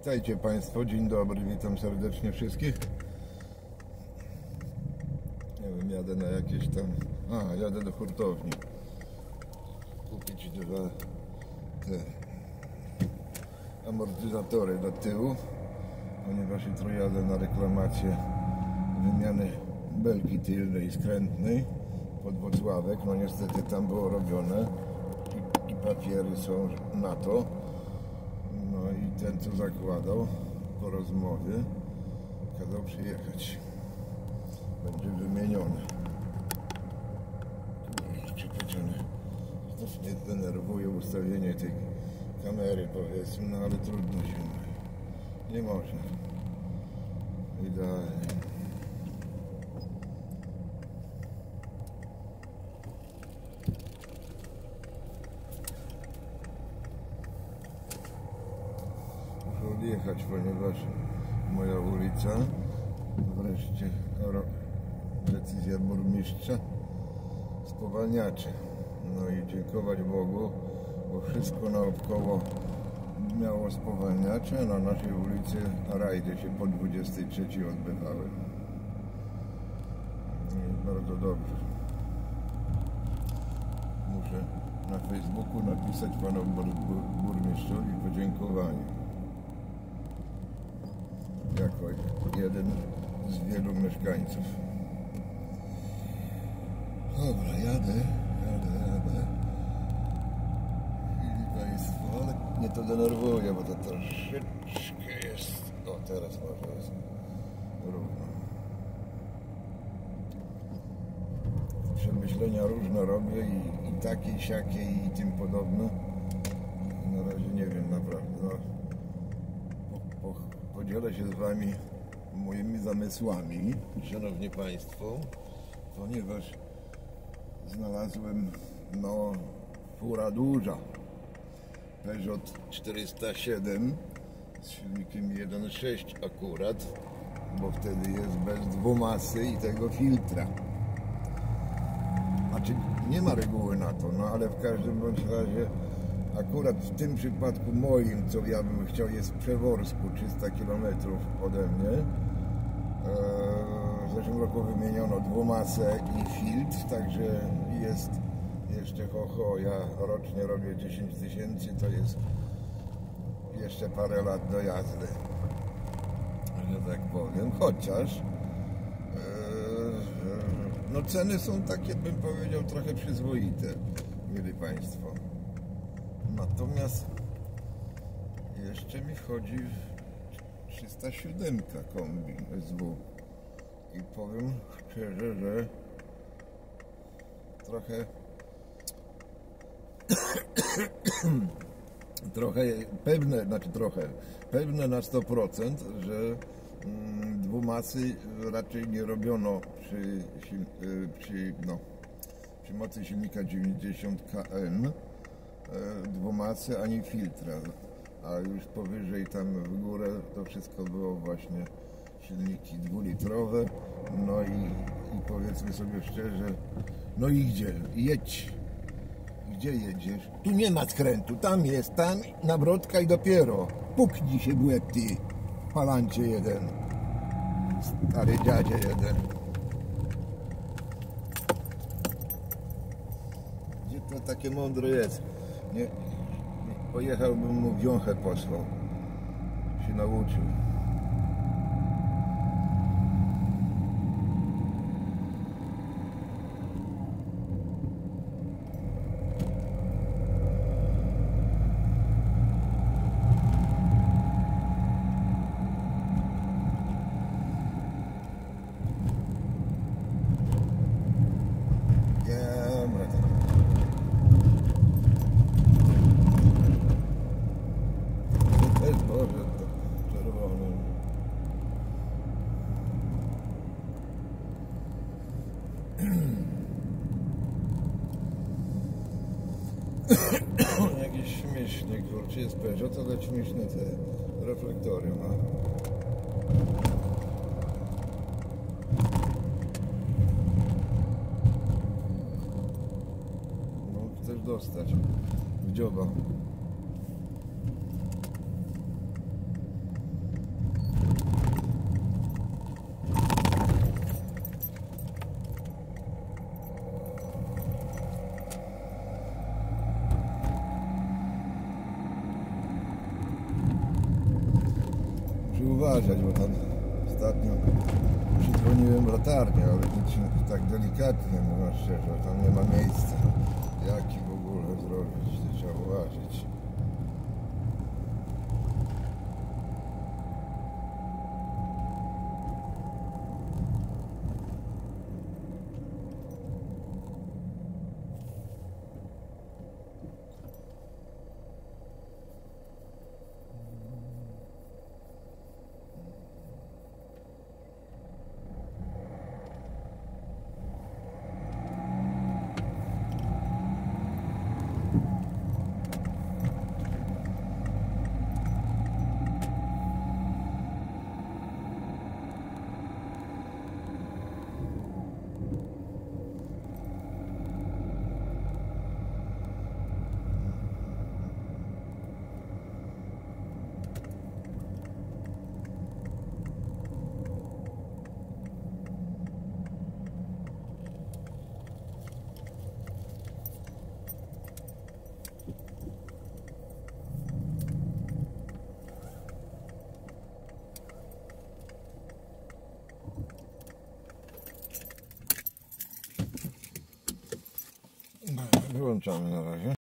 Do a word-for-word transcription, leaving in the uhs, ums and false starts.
Witajcie Państwo, dzień dobry, witam serdecznie wszystkich. Nie wiem, jadę na jakieś tam... A, jadę do hurtowni kupić dwa te amortyzatory do tyłu, ponieważ jutro jadę na reklamację wymiany belki tylnej i skrętnej pod Włocławek. No niestety tam było robione i, i papiery są na to. No i ten, co zakładał po rozmowie, kazał przyjechać. Będzie wymieniony. Kurczę, pieczone. Też mnie denerwuje ustawienie tej kamery, powiedzmy, no ale trudno się. Nie można. Idealnie. Muszę odjechać, ponieważ moja ulica, wreszcie decyzja burmistrza, spowalniacze. No i dziękować Bogu, bo wszystko naokoło miało spowalniacze, a na naszej ulicy rajdy się po dwudziestej trzeciej odbywały. I bardzo dobrze. Muszę na Facebooku napisać panu burmistrzowi podziękowanie. Jako jeden z wielu mieszkańców. Dobra, jadę, jadę, jadę. Widzicie Państwo, ale mnie to denerwuje, bo to troszeczkę jest... O, teraz może jest równo. Przemyślenia różne robię i, i takie, i siakie i tym podobne. Na razie nie wiem naprawdę. No, po, po, podzielę się z Wami moimi zamysłami, szanowni Państwo, ponieważ znalazłem, no, fura duża, Peugeot czterysta siedem z silnikiem jeden przecinek sześć akurat, bo wtedy jest bez dwumasy i tego filtra. Znaczy nie ma reguły na to, no ale w każdym bądź razie akurat w tym przypadku moim, co ja bym chciał, jest w Przeworsku, trzysta kilometrów ode mnie. W zeszłym roku wymieniono dwumasę i filtr, także jest jeszcze ho, ho. Ja rocznie robię dziesięć tysięcy, to jest jeszcze parę lat do jazdy, że tak powiem, chociaż no ceny są takie, bym powiedział, trochę przyzwoite, mieli Państwo. Natomiast jeszcze mi chodzi trzysta siedem kombi S W i powiem szczerze, że trochę trochę pewne, znaczy trochę pewne na sto procent, że mm, dwumasy raczej nie robiono przy, przy, no, przy mocy silnika dziewięćdziesiąt K N dwumasy ani filtra, a już powyżej tam w górę to wszystko było właśnie silniki dwulitrowe. No i, i powiedzmy sobie szczerze, no i gdzie? Jedź. Gdzie jedziesz? Tu nie ma skrętu, tam jest, tam nawrotka i dopiero. Puknij się w łeb, ty palancie jeden. Stary dziadzie jeden. Gdzie to takie mądre jest? Nie, nie pojechałbym mu wiąchę posłał. Się nauczył. Jakieś śmieszne, kurczę, jest Peugeot, ale śmieszne te reflektory ma. No, chcesz dostać w dzioba. należy uważać, bo tam ostatnio przydzwoniłem w latarnię, ale nic tak delikatnie, mówiąc szczerze, tam nie ma miejsca. Jaki w ogóle zrobić, to trzeba uważać. Wyłączamy na razie.